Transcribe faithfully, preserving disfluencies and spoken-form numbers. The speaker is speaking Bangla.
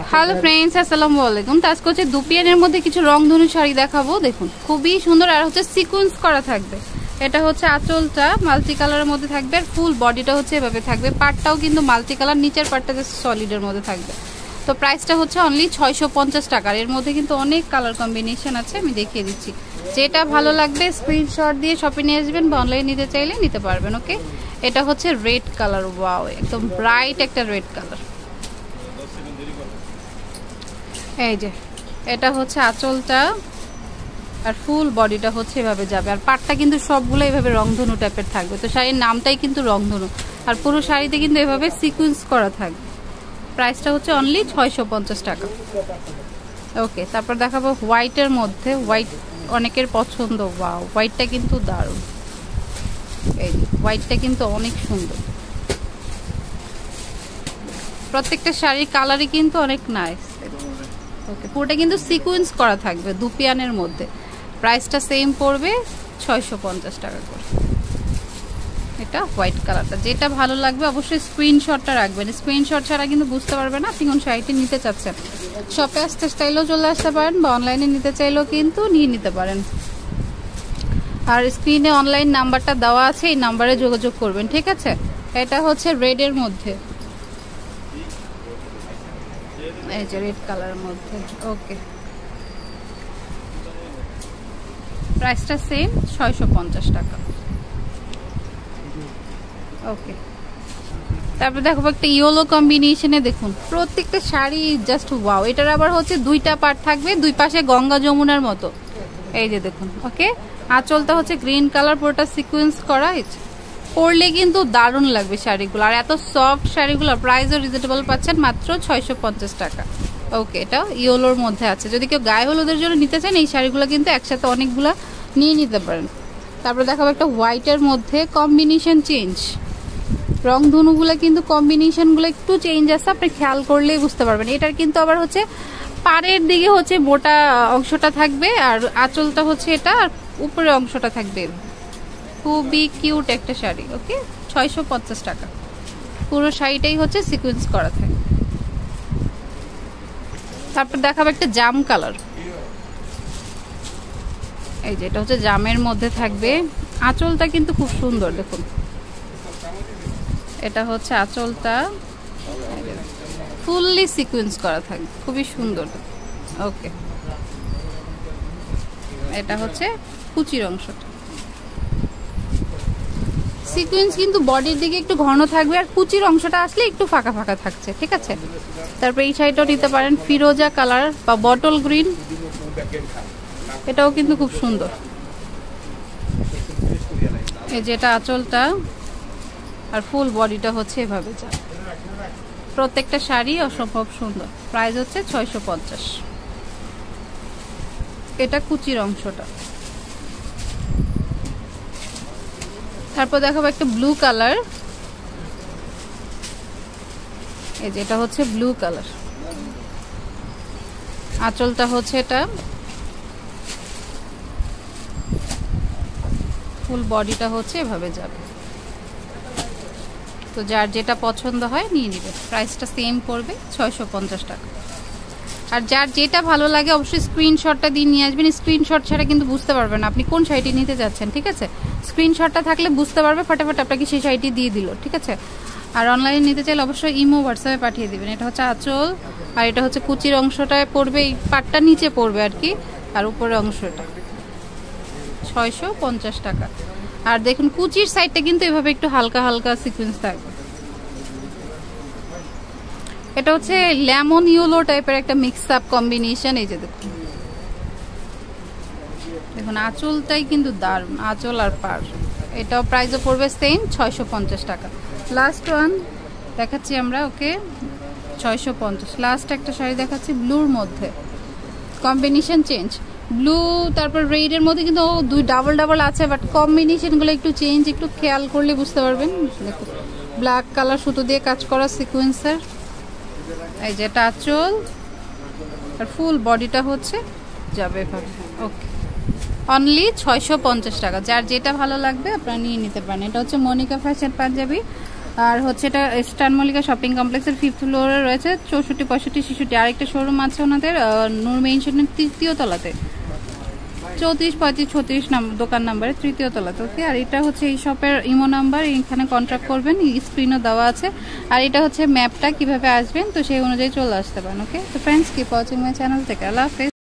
হ্যালো ফ্রেন্ডস, আসসালামু আলাইকুম। তো আজকে হচ্ছে দুপিয়ানের মধ্যে কিছু রংধনু শাড়ি দেখাবো। দেখুন খুবই সুন্দর, আর হচ্ছে সিকোয়েন্স করা থাকবে। এটা হচ্ছে আঁচলটা মাল্টি কালারের মধ্যে থাকবে, আর ফুল বডিটা হচ্ছে এভাবে থাকবে। পাটটাও কিন্তু মাল্টি কালার, নিচের পাটটা জাস্ট সলিডের মধ্যে থাকবে। তো প্রাইসটা হচ্ছে অনলি ছয়শো পঞ্চাশ টাকার। এর মধ্যে কিন্তু অনেক কালার কম্বিনেশন আছে, আমি দেখিয়ে দিচ্ছি। যেটা ভালো লাগবে স্ক্রিনশট দিয়ে শপে নিয়ে আসবেন বা অনলাইনে নিতে চাইলে নিতে পারবেন। ওকে, এটা হচ্ছে রেড কালার। ওয়াও, একদম ব্রাইট একটা রেড কালার। এই যে এটা হচ্ছে আঁচলটা, আর ফুল বডিটা হচ্ছে এভাবে যাবে। আর পাটটা কিন্তু সবগুলো এভাবে রংধনু টাইপের থাকবে। তো শাড়ির নামটাই কিন্তু রংধনু, আর পুরো শাড়িতে কিন্তু এভাবে সিকোয়েন্স করা থাকবে। প্রাইসটা হচ্ছে অনলি ছয়শো পঞ্চাশ টাকা। ওকে, তারপর দেখাবো হোয়াইটের মধ্যে। হোয়াইট অনেকের পছন্দ। ওয়াও, হোয়াইটটা কিন্তু দারুণ। এই হোয়াইটটা কিন্তু অনেক সুন্দর। প্রত্যেকটা শাড়ির কালারই কিন্তু অনেক নাইস। ওকে, পুরোটা কিন্তু সিকোয়েন্স করা থাকবে দুপিয়ানের মধ্যে। প্রাইসটা সেম পড়বে ছয়শো পঞ্চাশ টাকা করে। এটা হোয়াইট কালারটা, যেটা ভালো লাগবে অবশ্যই স্ক্রিনশটটা রাখবেন। স্ক্রিনশট ছাড়া কিন্তু বুঝতে পারবে না আপনি কোন শাড়িটি নিতে চাচ্ছেন। শপে আসতে চাইলেও চলে আসতে পারেন, বা অনলাইনে নিতে চাইলেও কিন্তু নিয়ে নিতে পারেন। আর স্ক্রিনে অনলাইন নাম্বারটা দেওয়া আছে, এই নাম্বারে যোগাযোগ করবেন, ঠিক আছে। এটা হচ্ছে রেডের মধ্যে, এই যে রেড কালারের মধ্যে। ওকে, প্রাইসটা সেম ছয়শো পঞ্চাশ টাকা। ওকে, তারপর দেখো একটা ইয়েলো কম্বিনেশনে। দেখুন প্রত্যেকটা শাড়ি জাস্ট ওয়াও। এটার আবার হচ্ছে দুইটা পার্ট থাকবে, দুই পাশে গঙ্গা যমুনার মতো। এই যে দেখুন। ওকে, আঁচলটা হচ্ছে গ্রিন কালার, পুরোটা সিকোয়েন্স করা। পরলে কিন্তু দারুণ লাগবে শাড়িগুলো, আর এত সফট শাড়িগুলো। প্রাইসও রিজনেবল পাচ্ছেন, মাত্র ছয়শো পঞ্চাশ টাকা। ওকে, এটা ইয়েলোর মধ্যে আছে। যদি কেউ গায়ে হলুদের জন্য নিতে চান, এই শাড়িগুলো কিন্তু একসাথে অনেকগুলো নিয়ে নিতে পারেন। তারপরে দেখাবো একটা হোয়াইটের মধ্যে। কম্বিনেশন চেঞ্জ, রংধনুগুলো কিন্তু কম্বিনেশনগুলো একটু চেঞ্জ আছে, আপনি খেয়াল করলেই বুঝতে পারবেন। এটার কিন্তু আবার হচ্ছে পাড়ের দিকে হচ্ছে মোটা অংশটা থাকবে, আর আঁচলটা হচ্ছে এটা, আর উপরের অংশটা থাকবে। খুবই কিউট একটা শাড়ি। ওকে, ছয়শো পঞ্চাশ টাকা। পুরো শাড়িটাই হচ্ছে সিকোয়েন্স করা থাকে। তারপর দেখাবো একটা জাম কালার। এই যে এটা হচ্ছে জামের মধ্যে থাকবে। আঁচলটা কিন্তু খুব সুন্দর। দেখুন এটা হচ্ছে আঁচলটা, ফুললি সিকোয়েন্স করা থাকবে, খুবই সুন্দর। ওকে, এটা হচ্ছে কুচির অংশটা। সিকোয়েন্স কিন্তু বডির দিকে একটু ঘন থাকবে, আর কুচির অংশটা আসলে একটু ফাঁকা ফাঁকা থাকছে, ঠিক আছে। তারপর এই শাড়িটাও নিতে পারেন, ফিরোজা কালার বা বটল গ্রিন। এটাও কিন্তু খুব সুন্দর। এই যেটা আঁচলটা, আর ফুল বডিটা হচ্ছে এভাবে যায়। প্রত্যেকটা শাড়ি অসম্ভব সুন্দর। প্রাইস হচ্ছে ছয়শো পঞ্চাশ। এটা কুচির অংশটা। তারপর দেখাবো একটা ব্লু কালার। এই যে এটা হচ্ছে ব্লু কালার। আঁচলটা হচ্ছে এটা, ফুল বডিটা হচ্ছে এভাবে যাবে। তো যার যেটা পছন্দ হয় নিয়ে নিবে। প্রাইসটা সেম পড়বে ছয়শো পঞ্চাশ টাকা। আর যার যেটা ভালো লাগে অবশ্যই স্ক্রিনশটটা দিয়ে নিয়ে আসবেন। স্ক্রিনশট ছাড়া কিন্তু বুঝতে পারবেন আপনি কোন শাড়িটি নিতে যাচ্ছেন, ঠিক আছে। স্ক্রিনশটটা থাকলে বুঝতে পারবে, ফটাফট আপনাকে সেই শাড়িটি দিয়ে দিল, ঠিক আছে। আর অনলাইনে নিতে চাইলে অবশ্যই ইমো হোয়াটসঅ্যাপে পাঠিয়ে দিবেন। এটা হচ্ছে আঁচল, আর এটা হচ্ছে কুচির অংশটায় পড়বে, এই পাটটা নিচে পড়বে আর কি, আর উপরের অংশটা। ছয়শো পঞ্চাশ টাকা। আর দেখুন কুচির সাইডটা কিন্তু এভাবে একটু হালকা হালকা সিকোয়েন্স থাকবে। এটা হচ্ছে লেমন ইয়েলো টাইপের একটা মিক্স আপ কম্বিনেশন। এই যে দেখুন, দেখুন আঁচলটাই কিন্তু দারুণ, আঁচল আর পাড়। এটাও প্রাইসও পড়বে সেম ছয়শো পঞ্চাশ টাকা। লাস্ট ওয়ান দেখাচ্ছি আমরা। ওকে, ছয়শো পঞ্চাশ। লাস্ট একটা শাড়ি দেখাচ্ছি ব্লুর মধ্যে। কম্বিনেশন চেঞ্জ, ব্লু তারপর রেডের মধ্যে কিন্তু দুই ডাবল ডাবল আছে, বাট কম্বিনেশনগুলো একটু চেঞ্জ, একটু খেয়াল করলে বুঝতে পারবেন। দেখুন ব্ল্যাক কালার সুতো দিয়ে কাজ করা সিকোয়েন্সের। এই যে এটা আঁচল, আর ফুল বডিটা হচ্ছে যাবে এভাবে। ওকে, অনলি ছয়শো পঞ্চাশ টাকা। যার যেটা ভালো লাগবে আপনারা নিয়ে নিতে পারেন। এটা হচ্ছে মনিকা ফ্যাশন পাঞ্জাবি। আর হচ্ছে এটা স্টার মল্লিকা শপিং কমপ্লেক্সের ফিফথ ফ্লোরে রয়েছে, চৌষট্টি পঁয়ষট্টি ছেষট্টি। আরেকটা শোরুম আছে ওনাদের নূর মেনশনের তৃতীয় তলাতে, চৌত্রিশ পঁয়ত্রিশ ছত্রিশ নাম্বার দোকান নাম্বারে তৃতীয় তলাতে। ওকে, আর এটা হচ্ছে এই শপের ইমো নাম্বার, এখানে কন্ট্যাক্ট করবেন, স্ক্রিনও দেওয়া আছে। আর এটা হচ্ছে ম্যাপটা কিভাবে আসবেন, তো সেই অনুযায়ী চলে আসতে পারেন। ওকে, তো friends keep watching my channel থেকে। আল্লাহ হাফেজ।